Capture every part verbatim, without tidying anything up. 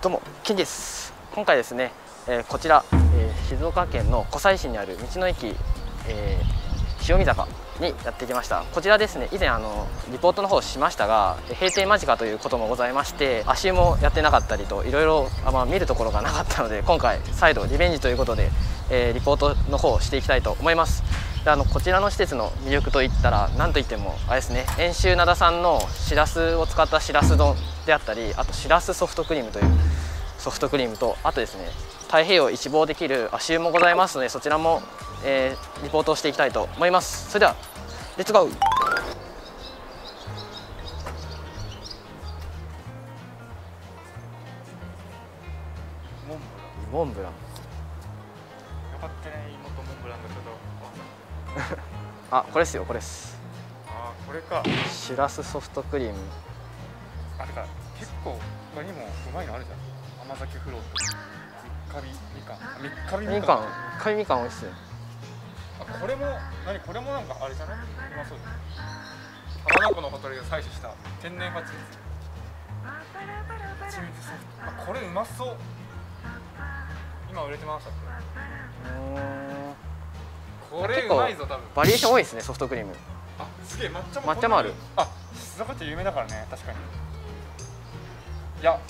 どうも、ケンです。今回ですね、えー、こちら、えー、静岡県の湖西市にある道の駅、えー、塩見坂にやってきました。こちらですね、以前あのリポートの方しましたが、閉店間近ということもございまして、足湯もやってなかったりといろいろあ、まあ、見るところがなかったので、今回再度リベンジということで、えー、リポートの方をしていきたいと思います。であのこちらの施設の魅力といったら何といってもあれですね、遠州灘産のしらすを使ったしらす丼であったり、あとしらすソフトクリームというソフトクリームと、あとですね太平洋を一望できる足湯もございますので、そちらも、えー、リポートをしていきたいと思います。それではレッツゴー。モンブラン。 よかったね、妹モンブランだけど。 あ、これですよ、これです。 あー、これか。 しらすソフトクリーム。 あれか、結構他にもうまいのあるじゃん。甘酒フロート、三日日みかん、三日日みかん。 みかん、三日日みかん美味しい。 あ、これも何、これもなんかあれじゃない？うまそうだね。浜名湖のほとりで採取した天然蜂蜜。蜂蜜ソフト。あ、これうまそう。今売れてましたっけ？これうまいぞ、多分。 バリエーション多いですね、ソフトクリーム。 あ、すげえ、抹茶も抹茶もある。 あ、静岡って有名だからね、確かに。いや、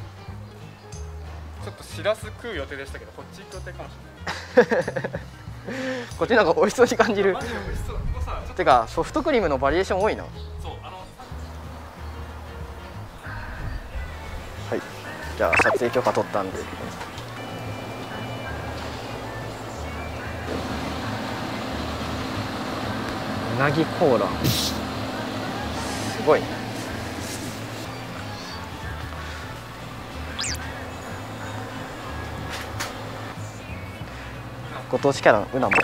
ちょっとしらす食う予定でしたけど、こっち行く予定かもしれない。 こっちなんか美味しそうに感じる。 マジで美味しそう。ここさ、 てかソフトクリームのバリエーション多いな。 そう、あの。 はい、じゃあ撮影許可取ったんで。うなぎコーラ、すごいね。ご当地キャラのうなも。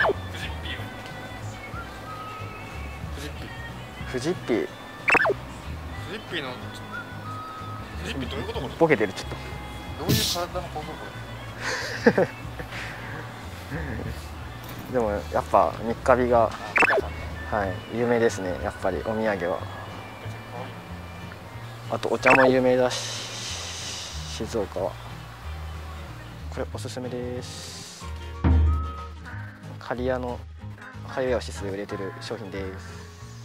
フジッピー。 フジッピーの。フジッピーどういうことこれ？ ボケてるちょっと。 どういう体の構造これ？ でもやっぱ三日日が、はい、有名ですね。やっぱりお土産は。あとお茶も有名だし、静岡は。これおすすめです。刈谷のハイウェイオシスで売れてる商品です。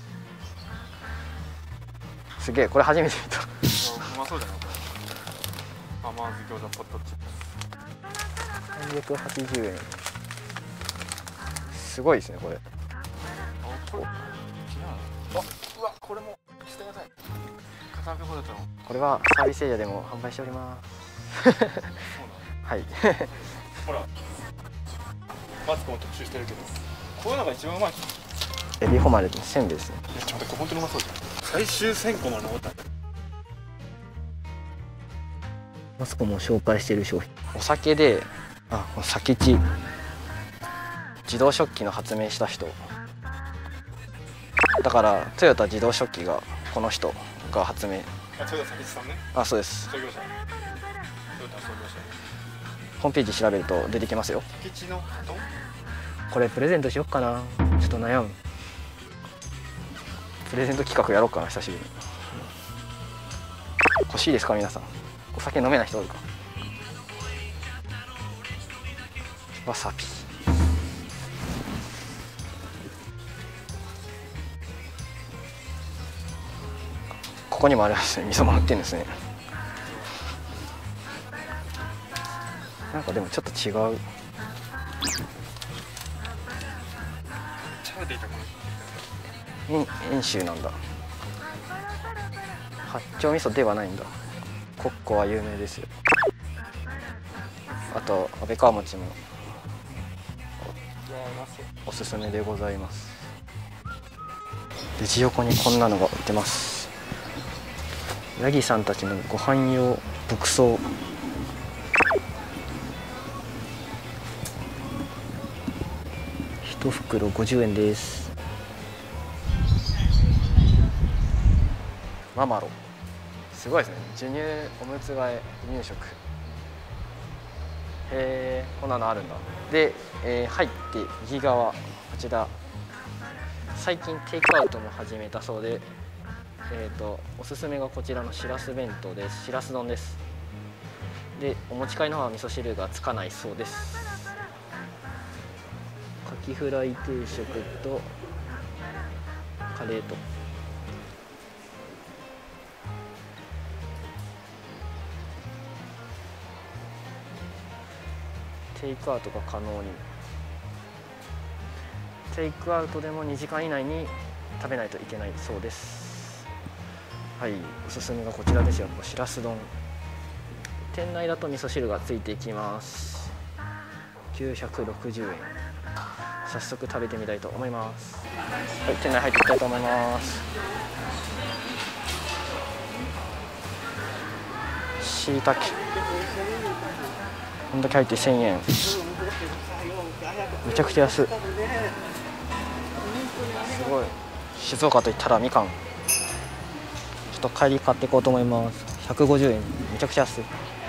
すげえ、これ初めて見た。 うまそうじゃない？ハマーズ餃子ポットチップさんびゃくはちじゅうえん。すごいですねこれ。 あ、これ違うの？あ、うわ、これもしてください。片揚げポテトの。 これはサービスエリアでも販売しております。 そうなの？ はい。 ほら、マツコも特集してるけど、こういうのが一番うまい。 エビ誉れのせんべいですね。 ちょっと待って、本当にうまそうじゃん。最終選考まで残った。 マスコも紹介している商品。お酒で、あ、この酒地。自動食器の発明した人。だからトヨタ自動食器がこの人が発明。 あ、トヨタ佐吉さんね。 あ、そうです。 創業者。トヨタ創業者。 ホームページ調べると出てきますよ。 佐吉のどん？ これプレゼントしよっかな。ちょっと悩む。プレゼント企画やろうかな、久しぶりに。欲しいですか皆さん。お酒飲めない人おるか。わさび。ここにもあるんですね。味噌も売ってるんですね。なんかでもちょっと違う。遠州なんだ。八丁味噌ではないんだ。コッコは有名ですよ。あと安倍川餅もおすすめでございます。レジ横にこんなのが売ってます。ヤギさんたちのご飯用牧草。一袋ごじゅうえんです。ママロ、すごいですね。授乳、おむつ替え、離乳食。へえ、こんなのあるんだ。で、えー、入って右側、こちら最近テイクアウトも始めたそうで、えーとおすすめがこちらのしらす弁当です。しらす丼です。 でお持ち帰りの方は味噌汁がつかないそうです。カキフライ定食とカレーとテイクアウトが可能に。テイクアウトでもにじかん以内に食べないといけないそうです。はい、おすすめがこちらですよ。しらす丼。店内だと味噌汁がついてきます。きゅうひゃくろくじゅうえん。早速食べてみたいと思います。はい、店内入っていきたいと思います。しいたけこんだけ入ってせんえん。めちゃくちゃ安い。すごい。静岡といったらみかん。ちょっと帰り買っていこうと思います。ひゃくごじゅうえん。めちゃくちゃ安い。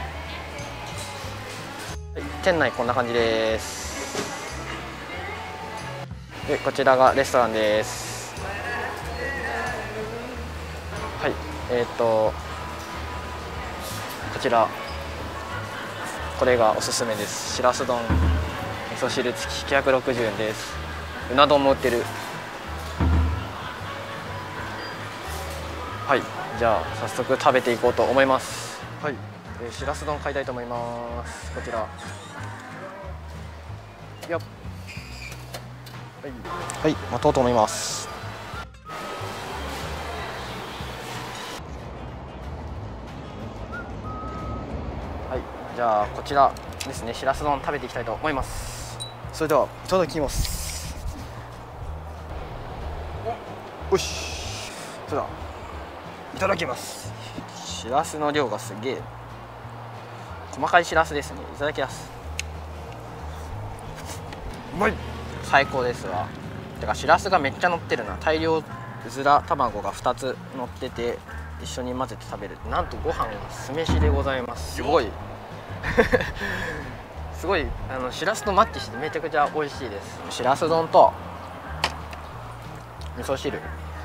はい、店内こんな感じです。でこちらがレストランです。はい、えっ、ー、とこちらこれがおすすめです。しらす丼味噌汁付ききゅうひゃくろくじゅうえんです。うな丼も売ってる。はい、じゃあ早速食べていこうと思います。はい、えー、しらす丼買いたいと思います。こちらよっ、はい、はい、待とうと思います。はい、じゃあこちらですね、しらす丼食べていきたいと思います。それではいただきます。よし、それではいただきます。しらすの量がすげえ細かいしらすですね。いただきます。うまい、最高ですわ。てかしらすがめっちゃ乗ってるな。大量うずら卵がふたつ乗ってて一緒に混ぜて食べる。なんとご飯が酢飯でございます。すごいすごい、あのしらすとマッチしてめちゃくちゃ美味しいです。しらす丼と味噌汁、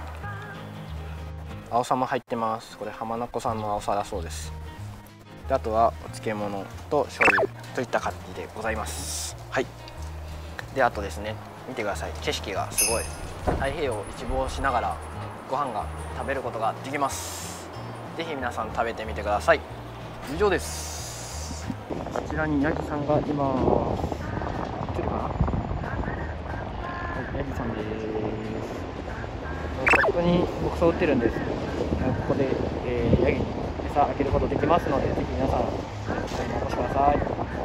青さも入ってます。これ浜名湖産の青さだそうです。であとはお漬物と醤油といった感じでございます。はい、であとですね、見てください。景色がすごい。太平洋を一望しながらご飯が食べることができます。ぜひ皆さん食べてみてください。以上です。こちらにヤギさんがいます。映るかな。はい、ヤギさんです。ここに牧草売ってるんです。ここで、えー、ヤギに餌あげることできますので、ぜひ皆さんお越しください。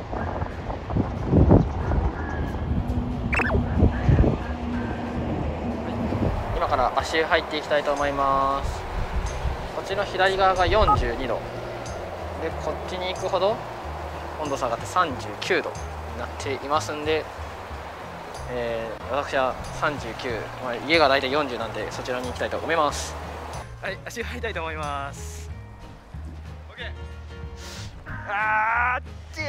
今から足湯入っていきたいと思います。こっちの左側がよんじゅうにどで、こっちに行くほど温度下がってさんじゅうきゅうどになっていますんで、えー、私はさんじゅうきゅう、まあ、家が大体よんじゅうなんでそちらに行きたいと思います。はい、足湯入りたいと思います。 OK。 あーっち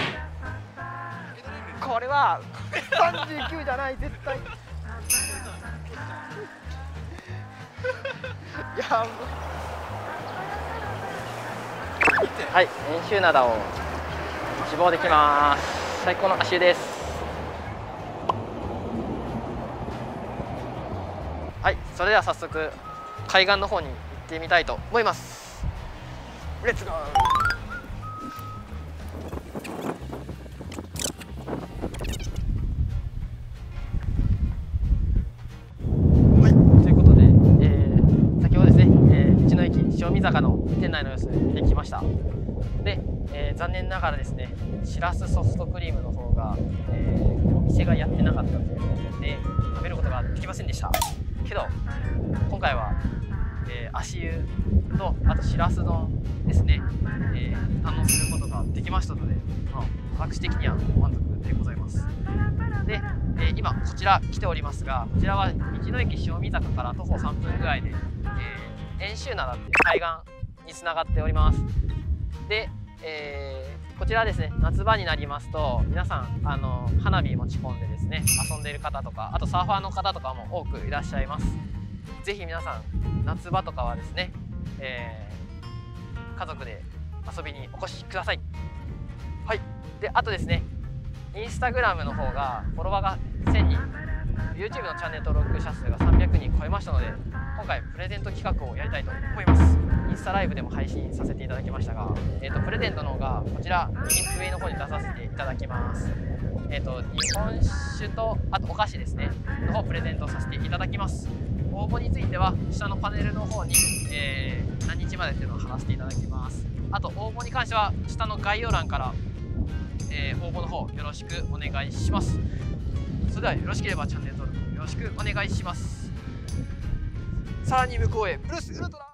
ー、これはさんじゅうきゅうじゃない、絶対やば。はい、遠州灘を一望できます。最高の足湯です。はい、それでは早速海岸の方に行ってみたいと思います。レッツゴー。はい、ということで、えー、先ほどですね、えー、道の駅塩見坂の店内の様子できました。で、えー、残念ながらですね、しらすソフトクリームの方が、えー、お店がやってなかったということで食べることができませんでしたけど、今回は、えー、足湯とあとしらす丼ですね、えー、堪能することができましたので、まあ、私的には満足でございます。で、えー、今こちら来ておりますが、こちらは道の駅塩見坂から徒歩さんぷんぐらいで、えー、遠州灘っていう海岸につながっております。で、えー、こちらはですね、夏場になりますと皆さんあの花火持ち込んでですね遊んでいる方とか、あとサーファーの方とかも多くいらっしゃいます。ぜひ皆さん夏場とかはですね、えー、家族で遊びにお越しください。 であとですね、インスタグラムの方がフォロワーがせんにん、 YouTube のチャンネル登録者数がさんびゃくにん超えましたので、今回プレゼント企画をやりたいと思います。インスタライブでも配信させていただきましたが、えー、とプレゼントの方がこちら上の方に出させていただきます。えー、と日本酒とあとお菓子ですねの方をプレゼントさせていただきます。応募については下のパネルの方に、えー、何日までっていうのを貼らせていただきます。あと応募に関しては下の概要欄から、えー、応募の方よろしくお願いします。それではよろしければチャンネル登録よろしくお願いします。さらに向こうへブルースウルトラ